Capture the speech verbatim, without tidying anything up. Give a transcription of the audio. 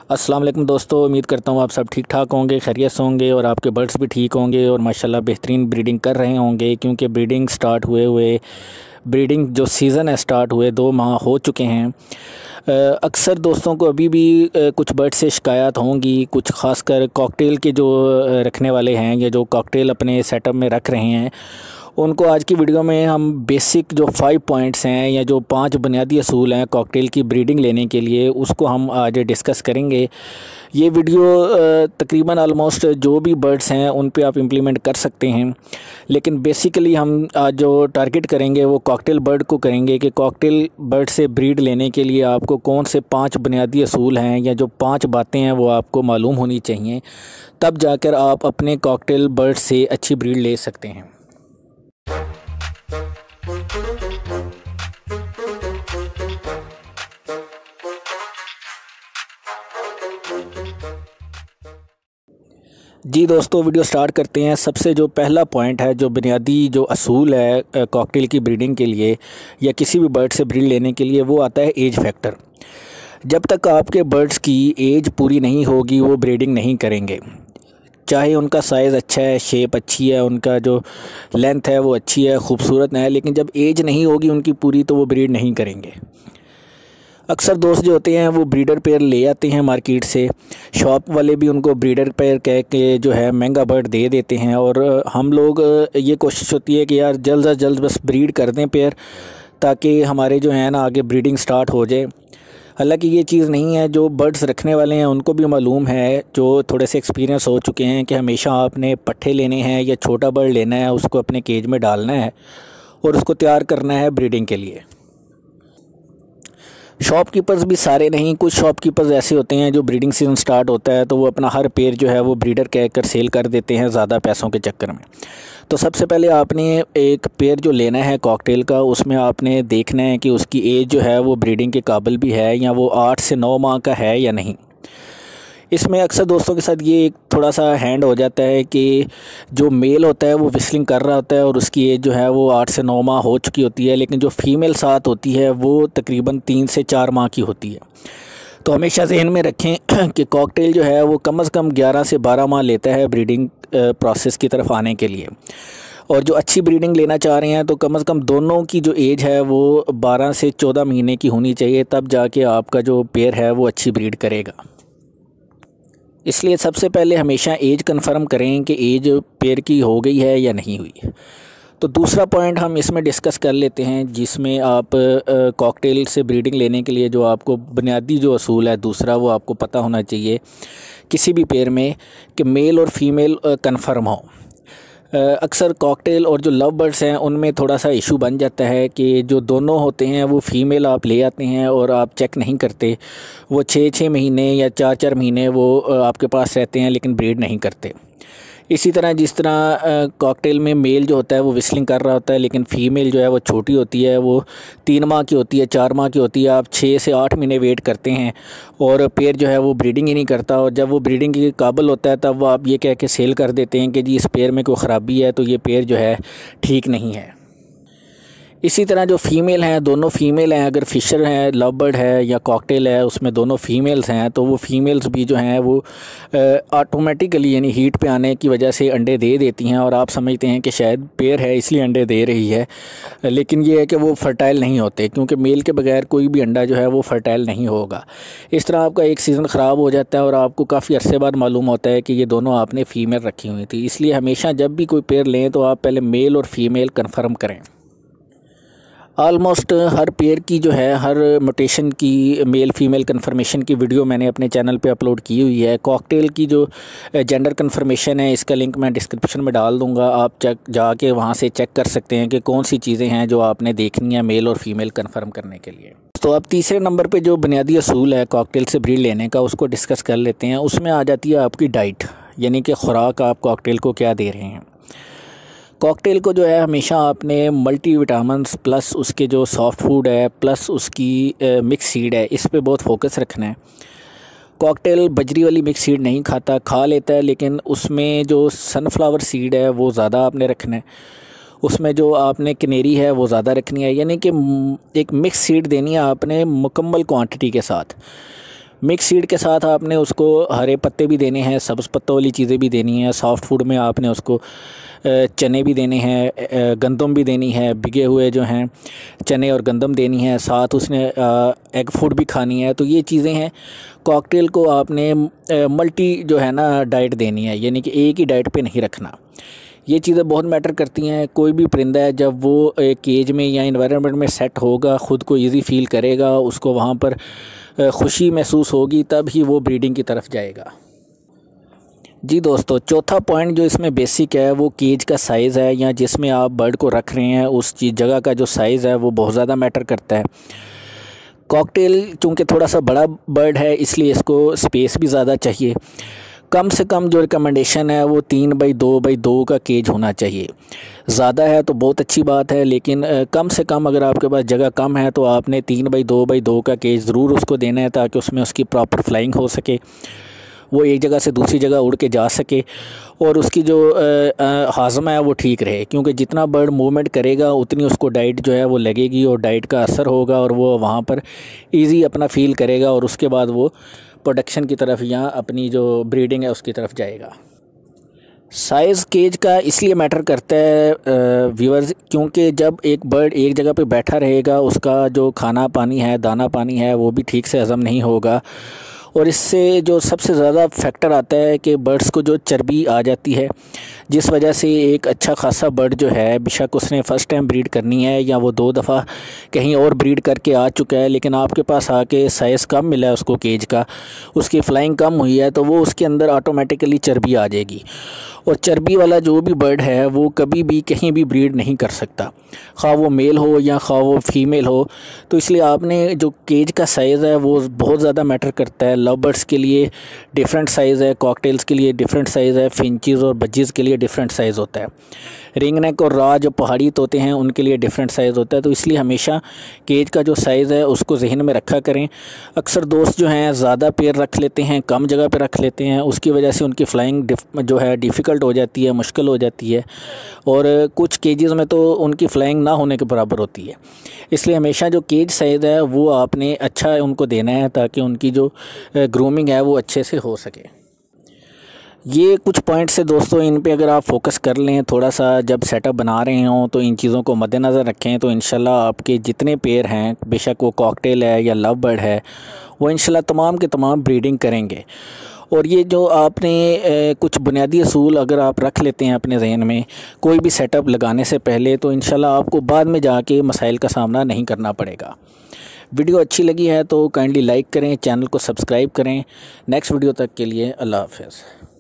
अस्सलाम वालेकुम दोस्तों, उम्मीद करता हूँ आप सब ठीक ठाक होंगे, खैरियत से होंगे और आपके बर्ड्स भी ठीक होंगे और माशाल्लाह बेहतरीन ब्रीडिंग कर रहे होंगे। क्योंकि ब्रीडिंग स्टार्ट हुए हुए ब्रीडिंग जो सीज़न है स्टार्ट हुए दो माह हो चुके हैं। अक्सर दोस्तों को अभी भी कुछ बर्ड से शिकायत होंगी, कुछ ख़ासकर कॉकटेल के जो रखने वाले हैं या जो कॉकटेल अपने सेटअप में रख रहे हैं, उनको आज की वीडियो में हम बेसिक जो फाइव पॉइंट्स हैं या जो पांच बुनियादी असूल हैं कॉकटेल की ब्रीडिंग लेने के लिए, उसको हम आज डिस्कस करेंगे। ये वीडियो तकरीबन आलमोस्ट जो भी बर्ड्स हैं उन पे आप इम्प्लीमेंट कर सकते हैं, लेकिन बेसिकली हम आज जो टारगेट करेंगे वो कॉकटेल बर्ड को करेंगे कि कॉकटेल बर्ड से ब्रीड लेने के लिए आपको कौन से पाँच बुनियादी असूल हैं या जो पाँच बातें हैं वो आपको मालूम होनी चाहिए, तब जाकर आप अपने कॉकटेल बर्ड से अच्छी ब्रीड ले सकते हैं। जी दोस्तों, वीडियो स्टार्ट करते हैं। सबसे जो पहला पॉइंट है, जो बुनियादी जो असूल है कॉकटेल की ब्रीडिंग के लिए या किसी भी बर्ड से ब्रीड लेने के लिए, वो आता है एज फैक्टर। जब तक आपके बर्ड्स की एज पूरी नहीं होगी वो ब्रीडिंग नहीं करेंगे। चाहे उनका साइज़ अच्छा है, शेप अच्छी है, उनका जो लेंथ है वो अच्छी है, खूबसूरत है, लेकिन जब एज नहीं होगी उनकी पूरी तो वो ब्रीड नहीं करेंगे। अक्सर दोस्त जो होते हैं वो ब्रीडर पेयर ले आते हैं मार्केट से, शॉप वाले भी उनको ब्रीडर पेयर कह के जो है महंगा बर्ड दे देते हैं, और हम लोग ये कोशिश होती है कि यार जल्द अज जल्द बस ब्रीड कर दें पेयर, ताकि हमारे जो है ना आगे ब्रीडिंग स्टार्ट हो जाए। हालांकि ये चीज़ नहीं है, जो बर्ड्स रखने वाले हैं उनको भी मालूम है, जो थोड़े से एक्सपीरियंस हो चुके हैं, कि हमेशा आपने पट्ठे लेने हैं या छोटा बर्ड लेना है, उसको अपने केज में डालना है और उसको तैयार करना है ब्रीडिंग के लिए। शॉपकीपर्स भी सारे नहीं, कुछ शॉपकीपर्स ऐसे होते हैं जो ब्रीडिंग सीजन स्टार्ट होता है तो वो अपना हर पेयर जो है वो ब्रीडर कह कर सेल कर देते हैं ज़्यादा पैसों के चक्कर में। तो सबसे पहले आपने एक पेयर जो लेना है कॉकटेल का, उसमें आपने देखना है कि उसकी एज जो है वो ब्रीडिंग के काबिल भी है या वो आठ से नौ माह का है या नहीं। इसमें अक्सर दोस्तों के साथ ये एक थोड़ा सा हैंड हो जाता है कि जो मेल होता है वो विस्लिंग कर रहा होता है और उसकी एज जो है वो आठ से नौ माह हो चुकी होती है, लेकिन जो फ़ीमेल साथ होती है वो तकरीबन तीन से चार माह की होती है। तो हमेशा ज़हन में रखें कि कॉकटेल जो है वो कम अज़ कम ग्यारह से बारह माह लेता है ब्रीडिंग प्रोसेस की तरफ आने के लिए, और जो अच्छी ब्रीडिंग लेना चाह रहे हैं तो कम अज़ कम दोनों की जो एज है वो बारह से चौदह महीने की होनी चाहिए, तब जाके आपका जो पेयर है वो अच्छी ब्रीड करेगा। इसलिए सबसे पहले हमेशा एज कंफर्म करें कि एज पेयर की हो गई है या नहीं हुई। तो दूसरा पॉइंट हम इसमें डिस्कस कर लेते हैं, जिसमें आप कॉकटेल से ब्रीडिंग लेने के लिए जो आपको बुनियादी जो असूल है दूसरा, वो आपको पता होना चाहिए किसी भी पेयर में कि मेल और फीमेल कंफर्म हो। अक्सर कॉकटेल और जो लव बर्ड्स हैं उनमें थोड़ा सा इशू बन जाता है कि जो दोनों होते हैं वो फ़ीमेल आप ले आते हैं और आप चेक नहीं करते, वो छः छः महीने या चार चार महीने वो आपके पास रहते हैं लेकिन ब्रीड नहीं करते। इसी तरह जिस तरह कॉकटेल में मेल जो होता है वो विस्लिंग कर रहा होता है, लेकिन फ़ीमेल जो है वो छोटी होती है, वो तीन माह की होती है, चार माह की होती है, आप छः से आठ महीने वेट करते हैं और पेयर जो है वो ब्रीडिंग ही नहीं करता, और जब वो ब्रीडिंग के काबिल होता है तब वो आप ये कह के सेल कर देते हैं कि जी इस पेयर में कोई ख़राबी है, तो ये पेयर जो है ठीक नहीं है। इसी तरह जो फ़ीमेल हैं, दोनों फ़ीमेल हैं, अगर फ़िशर है, लव बर्ड है या कॉकटेल है, उसमें दोनों फ़ीमेल्स हैं, तो वो फ़ीमेल्स भी जो हैं वो ऑटोमेटिकली यानी हीट पे आने की वजह से अंडे दे देती हैं, और आप समझते हैं कि शायद पेयर है इसलिए अंडे दे रही है, लेकिन ये है कि वो फ़र्टाइल नहीं होते, क्योंकि मेल के बगैर कोई भी अंडा जो है वो फ़र्टाइल नहीं होगा। इस तरह आपका एक सीज़न ख़राब हो जाता है और आपको काफ़ी अरसे बाद मालूम होता है कि ये दोनों आपने फ़ीमेल रखी हुई थी। इसलिए हमेशा जब भी कोई पेयर लें तो आप पहले मेल और फ़ीमेल कन्फर्म करें। ऑलमोस्ट हर पेयर की जो है हर म्यूटेशन की मेल फीमेल कंफर्मेशन की वीडियो मैंने अपने चैनल पे अपलोड की हुई है। कॉकटेल की जो जेंडर कंफर्मेशन है इसका लिंक मैं डिस्क्रिप्शन में डाल दूंगा, आप चेक जाके वहां से चेक कर सकते हैं कि कौन सी चीज़ें हैं जो आपने देखनी है मेल और फीमेल कंफर्म करने के लिए। तो अब तीसरे नंबर पे जो बुनियादी असूल है कॉकटेल से ब्रीड लेने का, उसको डिस्कस कर लेते हैं। उसमें आ जाती है आपकी डाइट, यानी कि ख़ुराक आप कॉकटेल को क्या दे रहे हैं। कॉकटेल को जो है हमेशा आपने मल्टी विटामिन्स प्लस उसके जो सॉफ्ट फूड है प्लस उसकी मिक्स सीड है, इस पे बहुत फोकस रखना है। कॉकटेल बजरी वाली मिक्स सीड नहीं खाता, खा लेता है, लेकिन उसमें जो सनफ्लावर सीड है वो ज़्यादा आपने रखना है, उसमें जो आपने कनेरी है वो ज़्यादा रखनी है, यानी कि एक मिक्स सीड देनी है आपने मुकम्मल क्वांटिटी के साथ। मिक्स सीड के साथ आपने उसको हरे पत्ते भी देने हैं, सब्ज़ पत्तों वाली चीज़ें भी देनी हैं। सॉफ्ट फूड में आपने उसको चने भी देने हैं, गंदम भी देनी है, भिगे हुए जो हैं चने और गंदम देनी है, साथ उसने एग फूड भी खानी है। तो ये चीज़ें हैं। कॉकटेल को आपने मल्टी जो है ना डाइट देनी है, यानी कि एक ही डाइट पे नहीं रखना। ये चीज़ें बहुत मैटर करती हैं। कोई भी परिंदा है जब वो केज में या इन्वायरमेंट में सेट होगा, ख़ुद को इजी फील करेगा, उसको वहाँ पर खुशी महसूस होगी, तब ही वो ब्रीडिंग की तरफ जाएगा। जी दोस्तों, चौथा पॉइंट जो इसमें बेसिक है वो केज का साइज़ है, या जिसमें आप बर्ड को रख रहे हैं उस चीज़ जगह का जो साइज़ है वो बहुत ज़्यादा मैटर करता है। कॉकटेल चूँकि थोड़ा सा बड़ा बर्ड है, इसलिए इसको स्पेस भी ज़्यादा चाहिए। कम से कम जो रिकमेंडेशन है वो तीन बाई दो बाई दो का केज होना चाहिए। ज़्यादा है तो बहुत अच्छी बात है, लेकिन कम से कम अगर आपके पास जगह कम है तो आपने तीन बाई दो बाई दो का केज ज़रूर उसको देना है, ताकि उसमें उसकी प्रॉपर फ्लाइंग हो सके, वो एक जगह से दूसरी जगह उड़ के जा सके और उसकी जो हाज़मा है वो ठीक रहे। क्योंकि जितना बर्ड मूवमेंट करेगा उतनी उसको डाइट जो है वो लगेगी और डाइट का असर होगा और वो वहाँ पर इजी अपना फ़ील करेगा और उसके बाद वो प्रोडक्शन की तरफ या अपनी जो ब्रीडिंग है उसकी तरफ जाएगा। साइज़ केज का इसलिए मैटर करता है व्यूअर्स, क्योंकि जब एक बर्ड एक जगह पे बैठा रहेगा उसका जो खाना पानी है, दाना पानी है, वो भी ठीक से हज़म नहीं होगा। और इससे जो सबसे ज़्यादा फैक्टर आता है कि बर्ड्स को जो चर्बी आ जाती है, जिस वजह से एक अच्छा खासा बर्ड जो है, बेशक उसने फ़र्स्ट टाइम ब्रीड करनी है या वो दो दफ़ा कहीं और ब्रीड करके आ चुका है, लेकिन आपके पास आके साइज़ कम मिला है उसको केज का, उसकी फ़्लाइंग कम हुई है, तो वो उसके अंदर ऑटोमेटिकली चर्बी आ जाएगी। और चर्बी वाला जो भी बर्ड है वो कभी भी कहीं भी ब्रीड नहीं कर सकता, खा वो मेल हो या खा वो फीमेल हो। तो इसलिए आपने जो केज का साइज़ है वो बहुत ज़्यादा मैटर करता है। लव बर्ड्स के लिए डिफरेंट साइज़ है, कॉकटेल्स के लिए डिफरेंट साइज़ है, फिंचीज़ और बजीज़ के लिए डिफरेंट साइज़ होता है। रिंग नेक और रा जो पहाड़ी तोते हैं उनके लिए डिफरेंट साइज़ होता है। तो इसलिए हमेशा केज का जो साइज़ है उसको जहन में रखा करें। अक्सर दोस्त जो हैं ज़्यादा पेड़ रख लेते हैं, कम जगह पे रख लेते हैं, उसकी वजह से उनकी फ़्लाइंग जो है डिफ़िकल्ट हो जाती है, मुश्किल हो जाती है, और कुछ केजेस में तो उनकी फ़्लाइंग ना होने के बराबर होती है। इसलिए हमेशा जो केज साइज़ है वो आपने अच्छा उनको देना है, ताकि उनकी जो ग्रूमिंग है वो अच्छे से हो सके। ये कुछ पॉइंट्स है दोस्तों, इन पे अगर आप फोकस कर लें थोड़ा सा, जब सेटअप बना रहे हों तो इन चीज़ों को मद्देनज़र रखें, तो इंशाल्लाह आपके जितने पेयर हैं, बेशक वो कॉकटेल है या लव बर्ड है, वो इंशाल्लाह तमाम के तमाम ब्रीडिंग करेंगे। और ये जो आपने ए, कुछ बुनियादी असूल अगर आप रख लेते हैं अपने जहन में कोई भी सेटअप लगाने से पहले, तो इंशाल्लाह आपको बाद में जाके मसाइल का सामना नहीं करना पड़ेगा। वीडियो अच्छी लगी है तो काइंडली लाइक करें, चैनल को सब्सक्राइब करें। नेक्स्ट वीडियो तक के लिए अल्लाह हाफ़िज़।